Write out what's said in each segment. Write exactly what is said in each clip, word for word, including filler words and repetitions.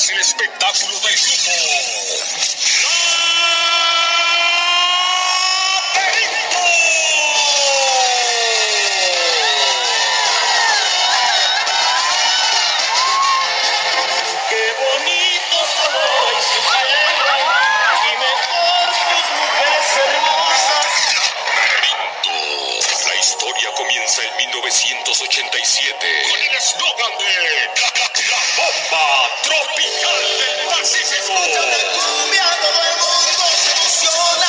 es el espectáculo del grupo Laberinto. Qué bonito solo y su tierra, y mejor sus mujeres hermosas. Laberinto. La historia comienza en mil novecientos ochenta y siete con el eslogan de la, la, la bomba tropical del Pacífico. Escuchan la cumbia, todo el mundo se emociona.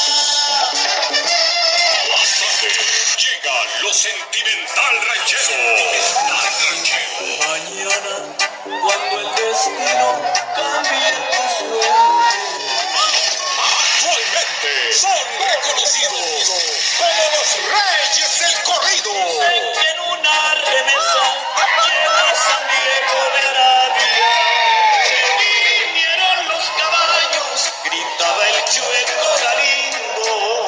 Más tarde llega lo sentimental ranchero. Mañana, cuando el destino cambie tu suerte. Actualmente son reconocidos como los reyes del corrido. Dicen que en una remesa llegó San Diego de Arabia. Se vinieron los caballos, gritaba el chueco Galindo.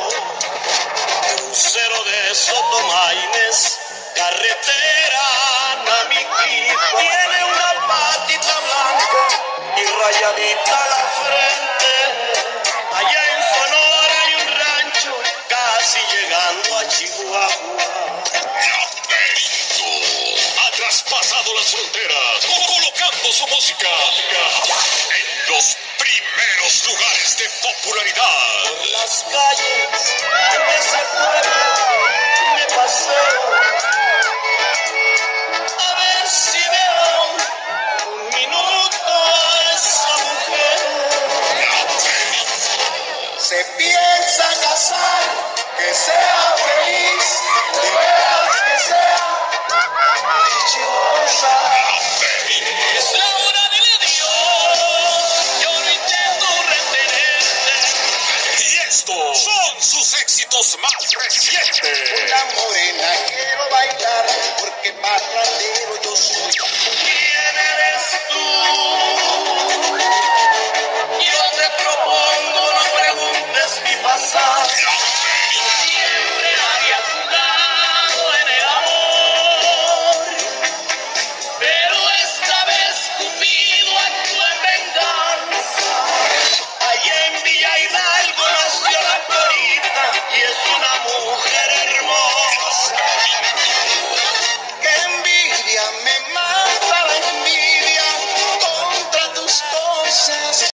Crucero de Sotomaines, carretera Namiquí. Tiene una patita blanca y rayadita la frente. Allá en Sonora hay un rancho, casi llegando a Chihuahua. Laberinto ha traspasado las fronteras, colocando su música en los primeros lugares de popularidad. Por las calles de ese pueblo me paseo a ver si veo un minuto a esa mujer. Se piensa casar, que sea feliz, de veras que sea dichosa. Es la hora de la Dios, yo no intento retenerte. Y estos son sus éxitos más recientes. Una morena quiero bailar, porque parrandera